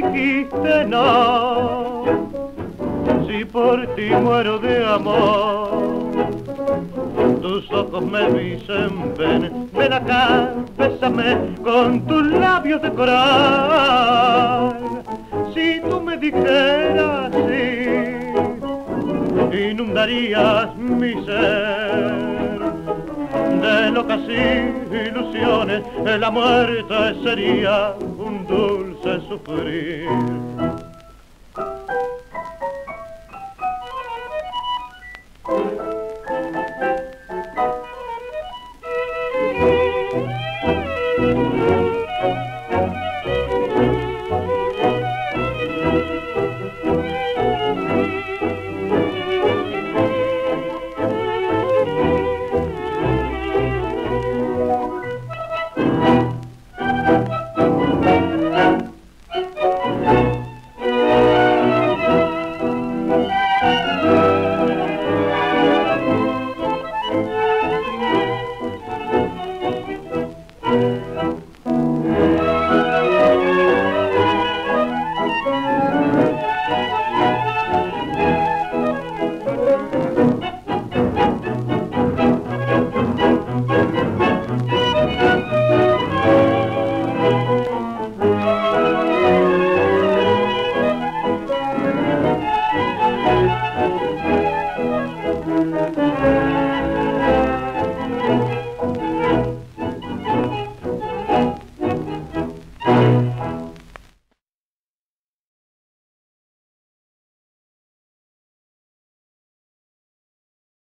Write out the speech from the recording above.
dijiste no, si por ti muero de amor. Tus ojos me dicen ven acá, bésame con tus labios de coral. Si tú me dijeras sí, inundarías mi ser de locas ilusiones, la muerte sería un dulce sufrir.